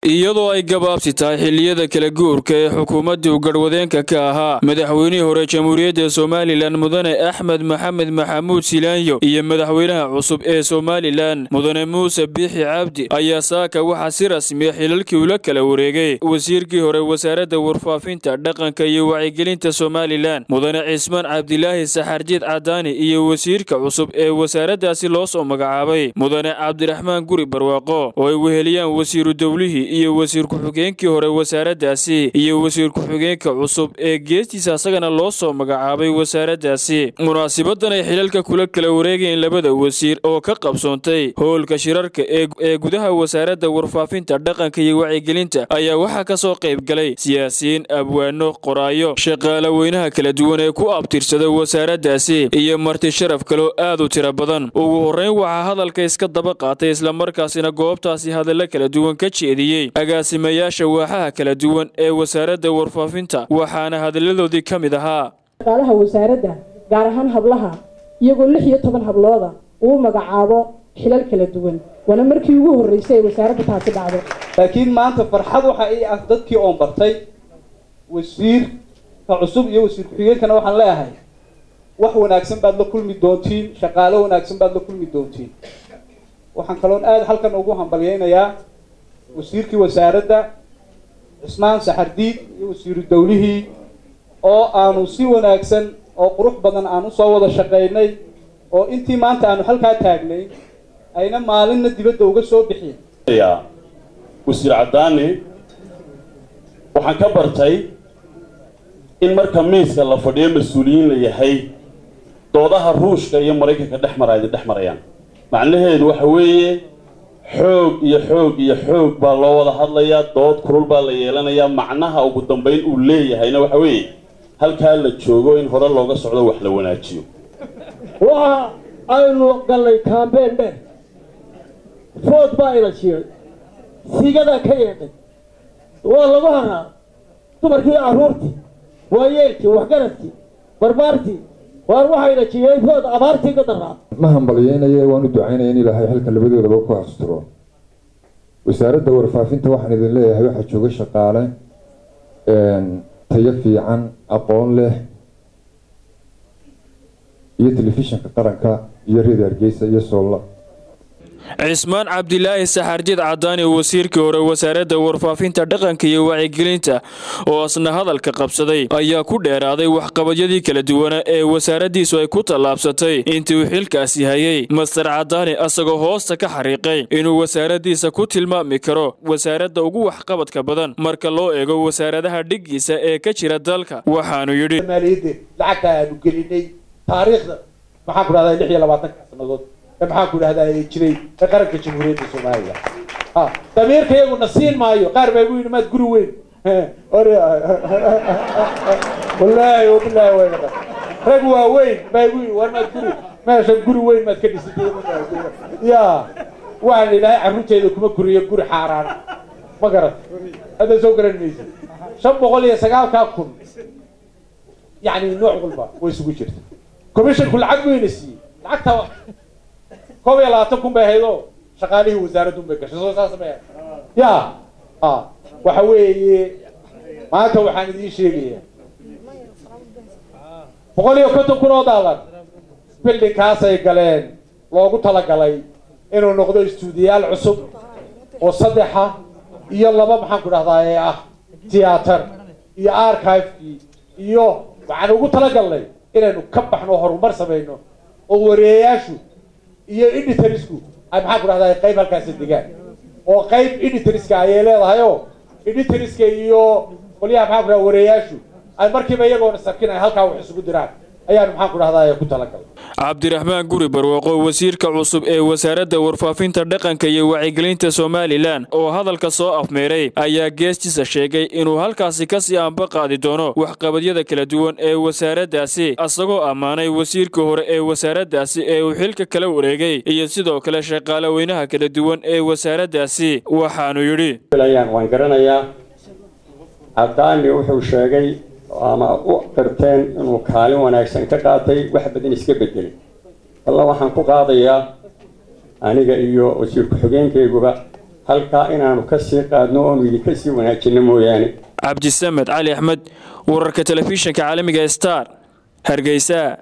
iyadoo ay gabaabsi tahay xilliyada kala guurka ee xukuumaddu garwadeenka ka ahaa madaxweynihii hore jamhuuriyadda Soomaaliland mudane Axmed Maxamed Maxamuud Silaanyo iyo madaxweynaha cusub ee Soomaaliland mudane Muuse Biixi Cabdi ayaa saaka waxa si rasmi ah xilalkii ula kala wareegay wasiirkii hore wasaaradda warfaafinta dhaqanka iyo wacyigelinta Soomaaliland mudane Cismaan Cabdilaahi Saxarjiid Cadaani iyo wasiirka cusub ee wasaaraddaasi loo soo magacaabay mudane Cabdiraxmaan Guri Barwaaqo oo ay weheliyaan wasiiru dawlihi iyo wasiir ku-xigeenkii hore wasaaraddaasi iyo wasiir ku-xigeenka cusub ee geestiisa asagana loo soo magacaabay wasaaraddaasi munaasabaddan ay xilalka kula kala wareegeen labada wasiir oo ka qabsoontay hoolka shirarka ee gudaha wasaaradda warfaafinta dhaqanka iyo wacyigelinta ayaa waxaa ka soo qayb galay siyaasiyiin abwaano qoraayo shaqaale weynaha kala duwan ee ku abtirsada wasaaraddaasi iyo marti sharaf kaloo aad u tiro badan ugu horreyn waxaa hadalka iska daba qaatay isla markaasina goobtaasi hadalla kala duwan ka jeediyay agaasimayaasha waaxaha kala duwan ee wasaaradda warfaafinta waxaana hadalladoodii ka mid ahaa shaqaalaha wasaaradda gaar ahaan hablaha iyagoo 16 hablooda uu magacaabo xilal kala duwan wana markii ugu horeysay wasaaradda taasi dhacdo laakiin maanta farxad waxa ay ah dadkii oo bartay wasiir cusub iyo wasiir ku-xigeenkana waxaan leeyahay wax wanaagsan baad la kulmi doontiin shaqaale wanaagsan baad la kulmi doontiin waxaan kaloon aad halkan ugu hambalyeeynaa wasiirkii wasaaradda Cismaan Saxarjiid iyo wasiiru dawlihii oo aanu si wanaagsan oo qurux badan aanu soo wada shaqeynay oo intii maanta aanu halka taagnay ayna maalinna dibadda uga soo bixiyay wasiir Cadaani waxaan ka bartay in marka miiska la fadhiyo mas'uuliyiin la yahay doodaha Ruushka iyo Mareykanka dhexmarayaan macnaheedu waxa weeye xoog baa loo wada hadlayaa dood kulul baa la yeelanayaa macnaha ugu dambeyn uu leeyahayna waxa weeye halka la joogo in hore looga socdo wax la wanaajiyo waxa aynu galay campaign dheer food baa ila jiray sigada ka yeedhay waa lagu haraa dumarkii caruurtii waayeelkii waxgaradkii barbaartii waan waxayna jiray food abaartii ka daraa ma hambalyeynaya waan u ducaynaya in ilaahay halka labadoodaba ku asturo wasaaradda warfaafinta waxaan idin leeyahay waxa jooga shaqaale tayo fiican aqoon leh iyo telefishinka qaranka iyo reer Hargeysa iyo Soola Cismaan Cabdilaahi Saxarjiid Cadaani wasiirkii hore wasaaradda warfaafinta dhaqanka iyo wacyigelinta oo asna hadalka qabsaday ayaa ku dheeraaday waxqabadyadii kala duwan ee wasaaraddiisu ay ku talaabsatay intii uu xilkaasi hayay Master Cadaani asagoo hoosta ka xariiqay inuu wasaaraddiisa ku tilmaami karo wasaaradda ugu waxqabadka badan marka loo eego wasaaradaha dhigiisa ee ka jira dalka waxaanu yidhi lacagta aanu gelinay taariikhda waxaan ku raadayay 26 sanadood maxaan ku dhahdaa jiray qaranka jamhuuriyadda Soomaaliya dameerka iyagu nasiin maayo qaar bay u yimaad guri weyn wallahi way rag waa weyn bay u yimaad guri meesha guri weyn ma ka dhisay ya waan ilaahay carruurteeda kuma guriyo guri xaaraan ma garan hada soo garanaysa 509 kun يعني نوع قلبه ويسوي جرت كوميشن كل عقب ينسي لعقتها كوبي لا تكون بهيدو شغاليه وزارة بكش شو صار سمع يا وحوي ما تو حان دي شيء بقول يو كنت كنوا دالر بيلدين كاسة يقالين لوجو طلع قالي إنه نقدر استوديال عصب وصدحة يلا ما بحن كنا ضايع تياتر يا أركايف يو waxaan ugu tala galnay inaynu ka baxno horumar sameeyno oo wareeyaashu iyo editorsku ay maxaa ku raahdaa qayb halkaas degaan oo qayb editorska ay leedahay oo editorska iyo qoliyaha maxaa ku raahdaa wareeyaashu ay markiiba iyagoo sarkin ay halka wax isugu diraan ayaan maxaa ku raahdaa ku tala galnay Cabdiraxmaan Guri Barwaaqo wasiirka cusub ee wasaaradda warfaafinta dhaqanka iyo wacyigelinta Soomaaliland oo hadalka soo afmeeray ayaa geestiisa sheegay inuu halkaasi ka sii aanba qaadi doono waxqabadyada kala duwan ee wasaaraddaasi asagoo amaanay wasiirkii hore ee wasaaraddaasi ee uu xilka kala wareegay iyo sidoo kale shaqaale weynaha kala duwan ee wasaaraddaasi waxaanu yidhi waan garanayaa Cadaani wuxuu sheegay ama u qirteen inuu kaalin wanaagsan ka qaatay wax badan iska bedelay Allah waxaan ku qaadayaa aniga iyo wasiir ku-xigeenkayguba halkaa inaanu ka sii qaadno oonu idinka sii wanaajinno mooyaane. Cabdisamed Cali Axmed, wararka telefishinka caalamiga Star, Hargeysa.